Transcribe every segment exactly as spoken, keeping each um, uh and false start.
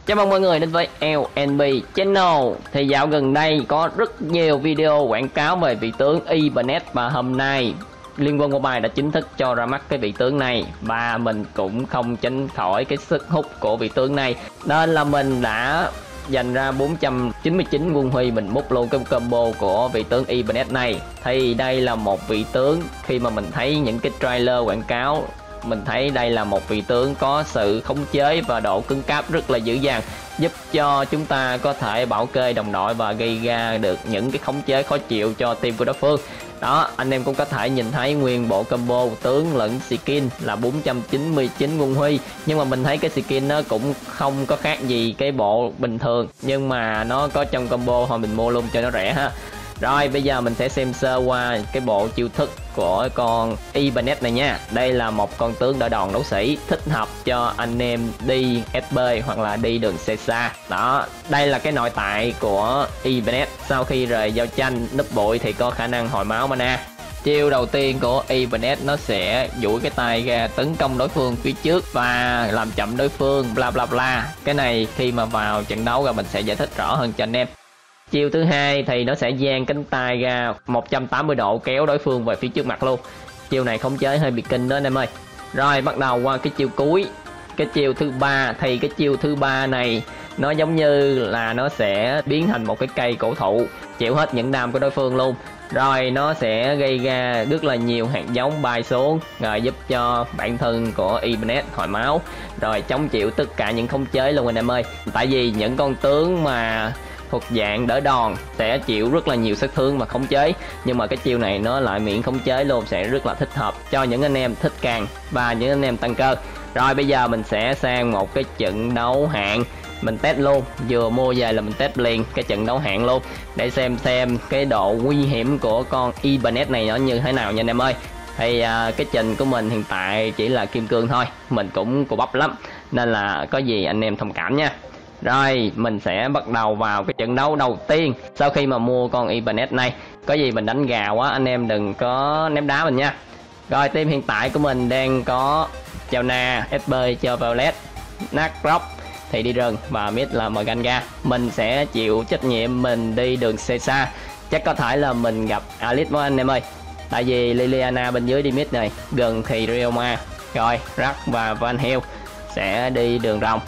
Chào mừng mọi người đến với lờ en bê Channel. Thì dạo gần đây có rất nhiều video quảng cáo về vị tướng Ibanez, và hôm nay Liên Quân Mobile đã chính thức cho ra mắt cái vị tướng này, và mình cũng không tránh khỏi cái sức hút của vị tướng này, nên là mình đã dành ra bốn trăm chín mươi chín quân huy mình múc luôn cái combo của vị tướng Ibanez này. Thì đây là một vị tướng, khi mà mình thấy những cái trailer quảng cáo, mình thấy đây là một vị tướng có sự khống chế và độ cứng cáp rất là dữ dằn, giúp cho chúng ta có thể bảo kê đồng đội và gây ra được những cái khống chế khó chịu cho team của đối phương. Đó, anh em cũng có thể nhìn thấy nguyên bộ combo tướng lẫn skin là bốn trăm chín mươi chín quân huy, nhưng mà mình thấy cái skin nó cũng không có khác gì cái bộ bình thường, nhưng mà nó có trong combo thôi mình mua luôn cho nó rẻ ha. Rồi bây giờ mình sẽ xem sơ qua cái bộ chiêu thức của con Ibanez này nha. Đây là một con tướng đỡ đòn đấu sĩ, thích hợp cho anh em đi ét bê hoặc là đi đường xe xa. Đó, đây là cái nội tại của Ibanez. Sau khi rời giao tranh núp bụi thì có khả năng hồi máu mana. Chiêu đầu tiên của Ibanez nó sẽ duỗi cái tay ra tấn công đối phương phía trước và làm chậm đối phương bla bla bla. Cái này khi mà vào trận đấu rồi mình sẽ giải thích rõ hơn cho anh em. Chiêu thứ hai thì nó sẽ dang cánh tay ra một trăm tám mươi độ kéo đối phương về phía trước mặt luôn. Chiêu này khống chế hơi bị kinh đó anh em ơi. Rồi bắt đầu qua cái chiêu cuối, cái chiêu thứ ba. Thì cái chiêu thứ ba này nó giống như là nó sẽ biến thành một cái cây cổ thụ, chịu hết những đam của đối phương luôn. Rồi nó sẽ gây ra rất là nhiều hạt giống bay xuống, rồi giúp cho bản thân của Ibanez hồi máu, rồi chống chịu tất cả những khống chế luôn anh em ơi. Tại vì những con tướng mà thuộc dạng đỡ đòn sẽ chịu rất là nhiều sát thương và khống chế, nhưng mà cái chiêu này nó lại miễn khống chế luôn, sẽ rất là thích hợp cho những anh em thích càng và những anh em tăng cơ. Rồi bây giờ mình sẽ sang một cái trận đấu hạng, mình test luôn, vừa mua về là mình test liền cái trận đấu hạng luôn để xem xem cái độ nguy hiểm của con Ibanez này nó như thế nào nha anh em ơi. Thì à, cái trình của mình hiện tại chỉ là kim cương thôi, mình cũng cù bắp lắm nên là có gì anh em thông cảm nha. Rồi mình sẽ bắt đầu vào cái trận đấu đầu tiên sau khi mà mua con Ibanez này. Có gì mình đánh gà quá anh em đừng có ném đá mình nha. Rồi team hiện tại của mình đang có Chao-na, ét bê, Cho Violet, Nacroc thì đi rừng, và mid là Maganga. Mình sẽ chịu trách nhiệm mình đi đường xe xa, chắc có thể là mình gặp Alice với anh em ơi, tại vì Liliana bên dưới đi mid này, gần thì Rioma. Rồi Rack và Van Hell sẽ đi đường rồng.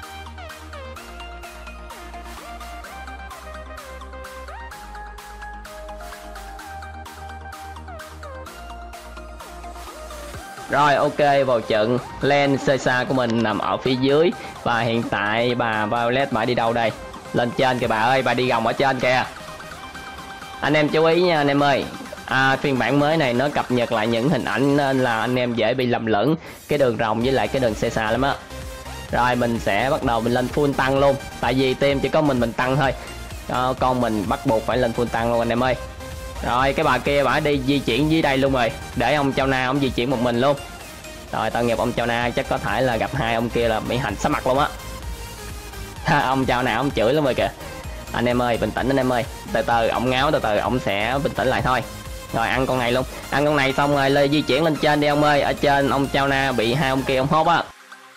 Rồi ok, vào trận. Lane Sesa của mình nằm ở phía dưới, và hiện tại bà Violet bà đi đâu đây? Lên trên kìa bà ơi, bà đi gồng ở trên kìa. Anh em chú ý nha anh em ơi, à, phiên bản mới này nó cập nhật lại những hình ảnh nên là anh em dễ bị lầm lẫn cái đường rồng với lại cái đường Sesa lắm á. Rồi mình sẽ bắt đầu mình lên full tăng luôn, tại vì team chỉ có mình mình tăng thôi, à, con mình bắt buộc phải lên full tăng luôn anh em ơi. Rồi cái bà kia bà đi di chuyển dưới đây luôn rồi, để ông Chao-na ông di chuyển một mình luôn. Rồi tội nghiệp ông Chao-na, chắc có thể là gặp hai ông kia là bị hành sắp mặt luôn á. Ông Chao-na ông chửi lắm rồi kìa. Anh em ơi bình tĩnh anh em ơi, từ từ ông ngáo, từ từ ông sẽ bình tĩnh lại thôi. Rồi ăn con này luôn, ăn con này xong rồi lên di chuyển lên trên đi ông ơi. Ở trên ông Chao-na bị hai ông kia ông hốt á.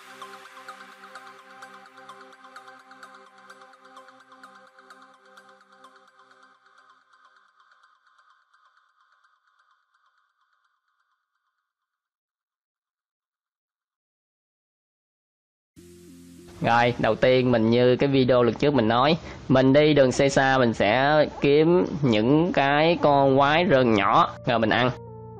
Rồi đầu tiên mình như cái video lần trước mình nói, mình đi đường xe xa mình sẽ kiếm những cái con quái rừng nhỏ rồi mình ăn.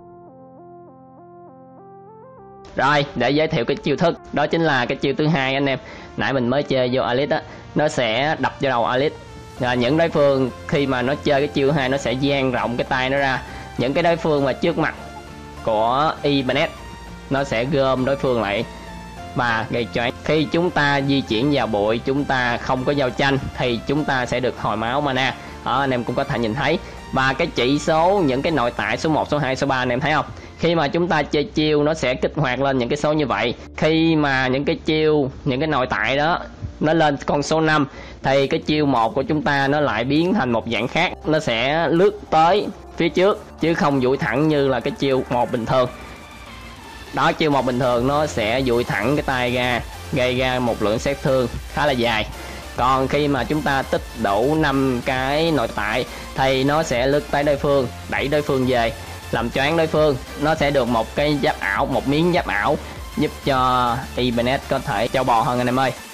Rồi để giới thiệu cái chiêu thức, đó chính là cái chiêu thứ hai anh em. Nãy mình mới chơi vô Alice á, nó sẽ đập vô đầu Alice. Rồi những đối phương khi mà nó chơi cái chiêu thứ hai nó sẽ dang rộng cái tay nó ra, những cái đối phương mà trước mặt của Ibanez nó sẽ gom đối phương lại và gây choáng. Khi chúng ta di chuyển vào bụi, chúng ta không có giao tranh thì chúng ta sẽ được hồi máu mana. Ở anh em cũng có thể nhìn thấy. Và cái chỉ số những cái nội tại số một, số hai, số ba anh em thấy không? Khi mà chúng ta chơi chiêu nó sẽ kích hoạt lên những cái số như vậy. Khi mà những cái chiêu, những cái nội tại đó nó lên con số năm thì cái chiêu một của chúng ta nó lại biến thành một dạng khác, nó sẽ lướt tới phía trước chứ không duỗi thẳng như là cái chiêu một bình thường. Đó, chiêu một bình thường nó sẽ duỗi thẳng cái tay ra gây ra một lượng sát thương khá là dài. Còn khi mà chúng ta tích đủ năm cái nội tại thì nó sẽ lướt tới đối phương, đẩy đối phương về, làm choáng đối phương. Nó sẽ được một cái giáp ảo, một miếng giáp ảo, giúp cho Ibanez có thể trâu bò hơn anh em ơi.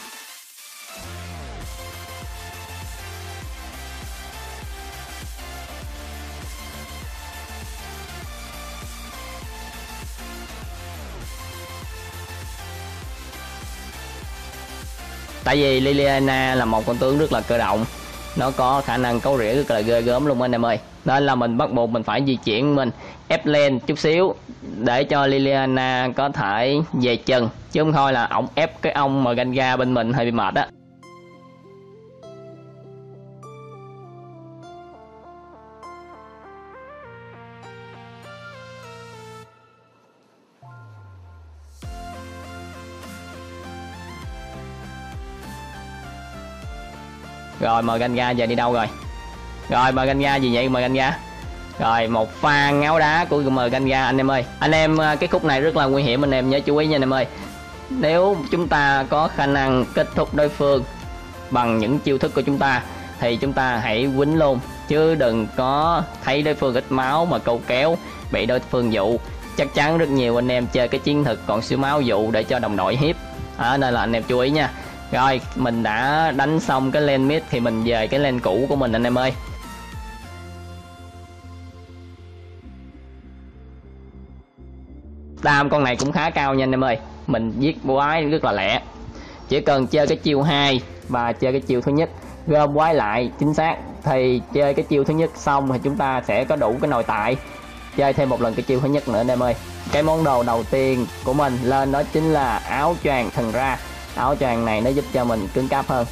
Tại vì Liliana là một con tướng rất là cơ động, nó có khả năng cấu rỉa rất là ghê gớm luôn anh em ơi. Nên là mình bắt buộc mình phải di chuyển, mình ép lên chút xíu để cho Liliana có thể về chân, chứ không thôi là ổng ép cái ông mà Ganga bên mình hơi bị mệt á. Rồi mời Ganga giờ đi đâu rồi? Rồi mời Ganga gì vậy mời Ganga? Rồi một pha ngáo đá của mời Ganga anh em ơi. Anh em cái khúc này rất là nguy hiểm, anh em nhớ chú ý nha anh em ơi. Nếu chúng ta có khả năng kết thúc đối phương bằng những chiêu thức của chúng ta thì chúng ta hãy quýnh luôn, chứ đừng có thấy đối phương ít máu mà câu kéo bị đối phương dụ. Chắc chắn rất nhiều anh em chơi cái chiến thuật còn xíu máu dụ để cho đồng đội hiếp à, nên là anh em chú ý nha. Rồi mình đã đánh xong cái lane mid thì mình về cái lane cũ của mình anh em ơi. Đam con này cũng khá cao nha anh em ơi. Mình giết quái rất là lẹ. Chỉ cần chơi cái chiêu hai và chơi cái chiêu thứ nhất, gom quái lại chính xác, thì chơi cái chiêu thứ nhất xong thì chúng ta sẽ có đủ cái nội tại chơi thêm một lần cái chiêu thứ nhất nữa anh em ơi. Cái món đồ đầu tiên của mình lên đó chính là áo choàng thần ra. Áo choàng này nó giúp cho mình cứng cáp hơn.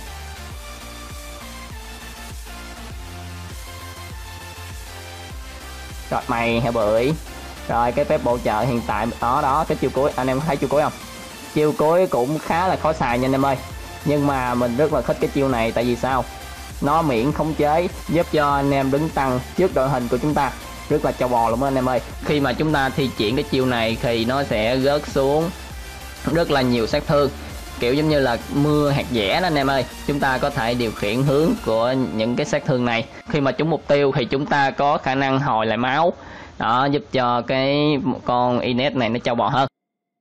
Rồi mày heo bưởi. Rồi cái phép bổ trợ hiện tại đó đó, cái chiêu cuối anh em thấy chiêu cuối không? Chiêu cuối cũng khá là khó xài nha anh em ơi. Nhưng mà mình rất là thích cái chiêu này, tại vì sao? Nó miễn khống chế, giúp cho anh em đứng tăng trước đội hình của chúng ta, rất là trâu bò luôn anh em ơi. Khi mà chúng ta thi triển cái chiêu này thì nó sẽ rớt xuống rất là nhiều sát thương, kiểu giống như là mưa hạt dẻ đó anh em ơi. Chúng ta có thể điều khiển hướng của những cái sát thương này. Khi mà trúng mục tiêu thì chúng ta có khả năng hồi lại máu. Đó, giúp cho cái con Inet này nó trâu bò hơn.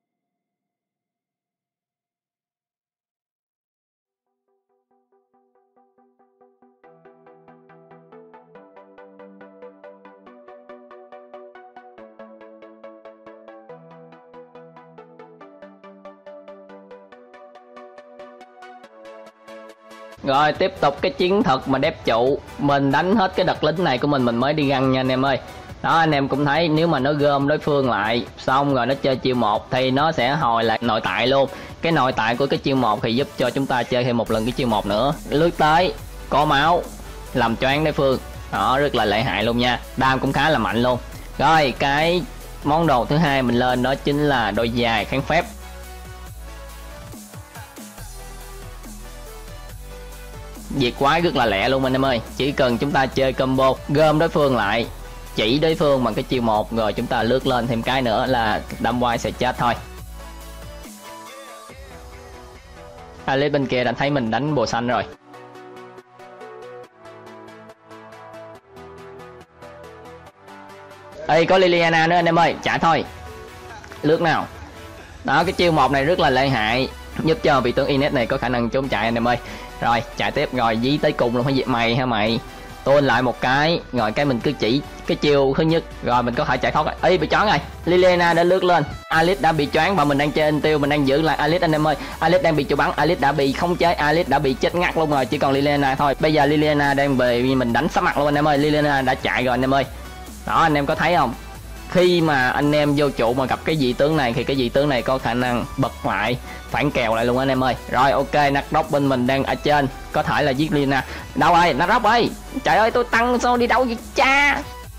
Rồi tiếp tục cái chiến thuật mà đép trụ. Mình đánh hết cái đợt lính này của mình mình mới đi găng nha anh em ơi. Đó anh em cũng thấy, nếu mà nó gom đối phương lại xong rồi nó chơi chiêu một thì nó sẽ hồi lại nội tại luôn. Cái nội tại của cái chiêu một thì giúp cho chúng ta chơi thêm một lần cái chiêu một nữa. Lướt tới, có máu, làm choáng đối phương. Đó, rất là lợi hại luôn nha. Đam cũng khá là mạnh luôn. Rồi cái món đồ thứ hai mình lên đó chính là đôi dài kháng phép. Diệt quái rất là lẹ luôn anh em ơi. Chỉ cần chúng ta chơi combo gom đối phương lại, chỉ đối phương bằng cái chiêu một, rồi chúng ta lướt lên thêm cái nữa là đâm quái sẽ chết thôi. Alice bên kia đã thấy mình đánh bồ xanh rồi. Ê có Liliana nữa anh em ơi, chạy thôi. Lướt nào. Đó, cái chiêu một này rất là lợi hại, giúp cho vị tướng Inet này có khả năng trốn chạy anh em ơi. Rồi chạy tiếp, rồi dí tới cùng luôn, phải dịp mày hả mày. Tuôn lại một cái, rồi cái mình cứ chỉ cái chiêu thứ nhất, rồi mình có thể chạy thoát. Ê bị choáng rồi, Liliana đã lướt lên, Alice đã bị choáng và mình đang trên tiêu, mình đang giữ lại Alice anh em ơi. Alice đang bị chịu bắn, Alice đã bị khống chế, Alice đã bị chết ngắt luôn rồi, chỉ còn Liliana thôi. Bây giờ Liliana đang bị mình đánh sắp mặt luôn anh em ơi. Liliana đã chạy rồi anh em ơi. Đó anh em có thấy không? Khi mà anh em vô trụ mà gặp cái dị tướng này thì cái dị tướng này có khả năng bật lại, phản kèo lại luôn anh em ơi. Rồi ok, Nacroc bên mình đang ở trên, có thể là giết Lina. Đâu ơi, Nacroc ơi, trời ơi tôi tăng sao đi đâu vậy cha.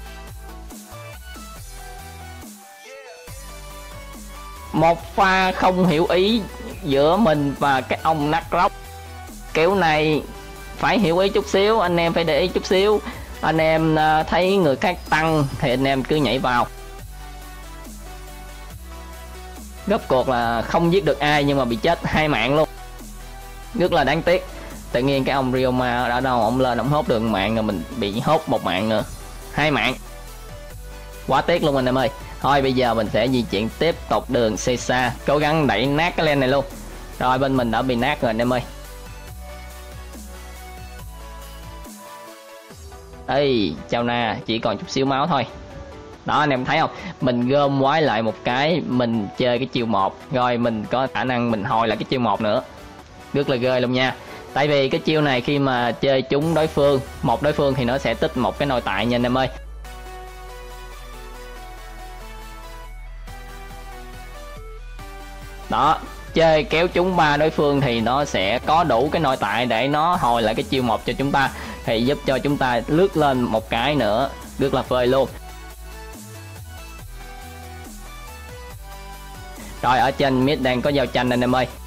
Một pha không hiểu ý giữa mình và cái ông Nacroc. Kiểu này phải hiểu ý chút xíu, anh em phải để ý chút xíu. Anh em thấy người khác tăng thì anh em cứ nhảy vào. Rốt cuộc là không giết được ai nhưng mà bị chết hai mạng luôn, rất là đáng tiếc. Tự nhiên cái ông Ryoma ở đâu ông lên ông hốt được mạng rồi mình bị hốt một mạng nữa, hai mạng, quá tiếc luôn anh em ơi. Thôi bây giờ mình sẽ di chuyển tiếp tục đường Caesar, cố gắng đẩy nát cái lane này luôn. Rồi bên mình đã bị nát rồi anh em ơi. Ê chào na, chỉ còn chút xíu máu thôi. Đó anh em thấy không, mình gom quái lại một cái, mình chơi cái chiêu một rồi mình có khả năng mình hồi lại cái chiêu một nữa, rất là ghê luôn nha. Tại vì cái chiêu này khi mà chơi trúng đối phương, một đối phương thì nó sẽ tích một cái nội tại nha anh em ơi. Đó, chơi kéo trúng ba đối phương thì nó sẽ có đủ cái nội tại để nó hồi lại cái chiêu một cho chúng ta, thì giúp cho chúng ta lướt lên một cái nữa, rất là phơi luôn. Rồi ở trên mid đang có giao tranh anh em ơi.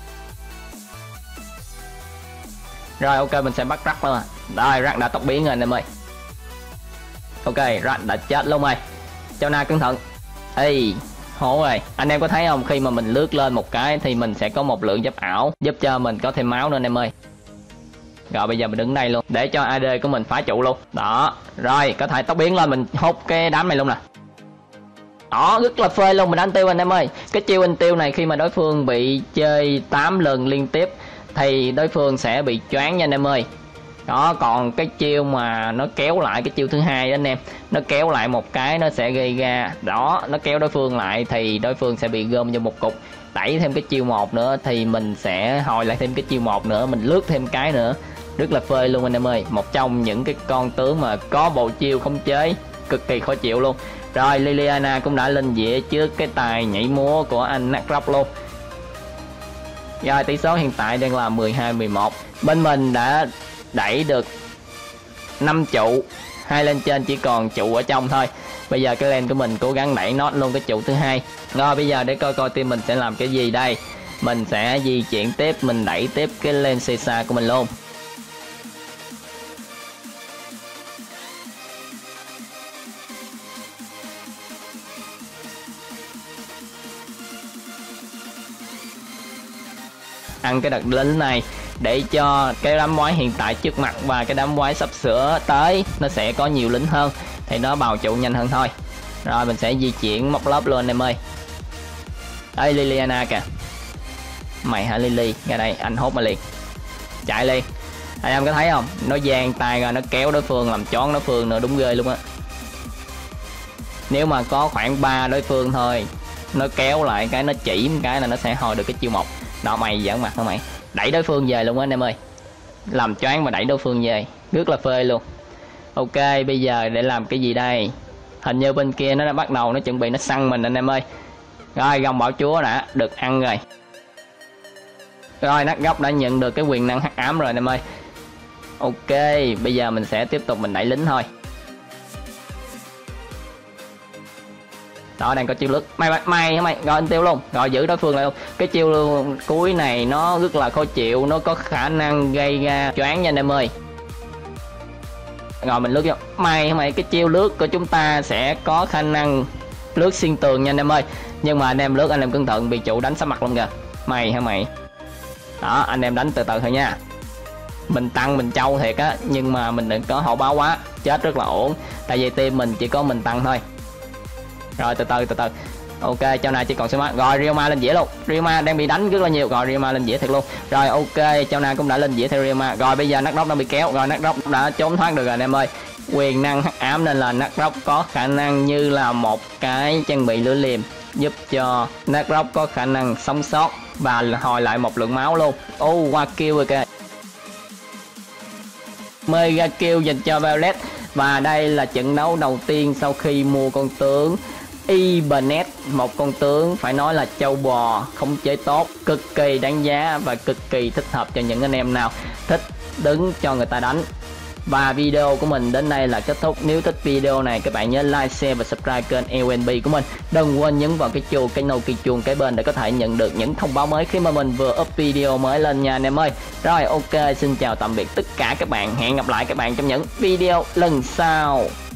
Rồi ok mình sẽ bắt Rắc luôn à. Rồi Rắc đã tốc biến rồi anh em ơi. Ok Rắc đã chết luôn rồi. Cho na cẩn thận. Ê hổ rồi. Anh em có thấy không, khi mà mình lướt lên một cái thì mình sẽ có một lượng giáp ảo giúp cho mình có thêm máu nữa anh em ơi. Rồi bây giờ mình đứng đây luôn để cho a đê của mình phá trụ luôn. Đó. Rồi có thể tốc biến lên mình hút cái đám này luôn nè. Đó rất là phê luôn, mình đánh tiêu anh em ơi. Cái chiêu anh tiêu này khi mà đối phương bị chơi tám lần liên tiếp thì đối phương sẽ bị choáng nha anh em ơi. Đó còn cái chiêu mà nó kéo lại, cái chiêu thứ hai đó anh em, nó kéo lại một cái nó sẽ gây ra, đó nó kéo đối phương lại thì đối phương sẽ bị gom vô một cục. Đẩy thêm cái chiêu một nữa thì mình sẽ hồi lại thêm cái chiêu một nữa, mình lướt thêm cái nữa, rất là phê luôn anh em ơi. Một trong những cái con tướng mà có bộ chiêu khống chế cực kỳ khó chịu luôn. Rồi Liliana cũng đã lên dĩa trước cái tài nhảy múa của anh Nacrop luôn. Rồi tỷ số hiện tại đang là mười hai mười một. Bên mình đã đẩy được năm trụ, hai lên trên chỉ còn trụ ở trong thôi. Bây giờ cái lane của mình cố gắng đẩy nốt luôn cái trụ thứ hai. Rồi bây giờ để coi coi team mình sẽ làm cái gì đây. Mình sẽ di chuyển tiếp, mình đẩy tiếp cái lane Caesar của mình luôn. Ăn cái đợt lính này để cho cái đám quái hiện tại trước mặt và cái đám quái sắp sửa tới nó sẽ có nhiều lính hơn thì nó bào trụ nhanh hơn thôi. Rồi mình sẽ di chuyển móc lớp luôn anh em ơi. Đây Liliana kìa. Mày hả Lily, ra đây anh hốt mà liền. Chạy liền. Anh em có thấy không, nó giang tay ra nó kéo đối phương làm chón đối phương nữa, đúng ghê luôn á. Nếu mà có khoảng ba đối phương thôi, nó kéo lại cái nó chỉ một cái là nó sẽ hồi được cái chiêu một. Đó mày giỡn mặt hả mày, đẩy đối phương về luôn á anh em ơi, làm choáng mà đẩy đối phương về, rất là phê luôn. Ok bây giờ để làm cái gì đây, hình như bên kia nó đã bắt đầu nó chuẩn bị nó săn mình anh em ơi. Rồi gồng bảo chúa đã được ăn rồi. Rồi nát góc đã nhận được cái quyền năng hắc ám rồi anh em ơi. Ok bây giờ mình sẽ tiếp tục mình đẩy lính thôi. Đó đang có chiêu lướt, mày mày mày mày rồi anh tiêu luôn, rồi giữ đối phương lại luôn. Cái chiêu cuối này nó rất là khó chịu, nó có khả năng gây ra choáng nha anh em ơi. Rồi mình lướt vô, mày mày cái chiêu lướt của chúng ta sẽ có khả năng lướt xuyên tường nha anh em ơi. Nhưng mà anh em lướt anh em cẩn thận bị trụ đánh sát mặt luôn kìa. Mày hả mày. Đó anh em đánh từ từ thôi nha. Mình tăng mình trâu thiệt á, nhưng mà mình đừng có hậu báo quá, chết rất là ổn. Tại vì team mình chỉ có mình tăng thôi. Rồi từ từ từ từ. Ok chỗ này chỉ còn số má. Rồi Ryoma lên dĩa luôn. Ryoma đang bị đánh rất là nhiều. Rồi Ryoma lên dĩa thiệt luôn. Rồi ok chỗ này cũng đã lên dĩa theo Ryoma. Rồi bây giờ Nacrop đang bị kéo. Rồi Nacrop đã trốn thoát được rồi anh em ơi. Quyền năng hắc ám nên là Nacrop có khả năng như là một cái trang bị lưỡi liềm, giúp cho Nacrop có khả năng sống sót và hồi lại một lượng máu luôn. Ô oh, qua kill rồi kìa. Mega kill dành cho Violet. Và đây là trận đấu đầu tiên sau khi mua con tướng Ibanez, một con tướng phải nói là châu bò khống chế tốt, cực kỳ đáng giá và cực kỳ thích hợp cho những anh em nào thích đứng cho người ta đánh. Và video của mình đến đây là kết thúc. Nếu thích video này các bạn nhớ like, share và subscribe kênh lờ en bê của mình. Đừng quên nhấn vào cái chuông, cái nô kỳ chuông cái bên để có thể nhận được những thông báo mới khi mà mình vừa up video mới lên nha anh em ơi. Rồi ok, xin chào tạm biệt tất cả các bạn. Hẹn gặp lại các bạn trong những video lần sau.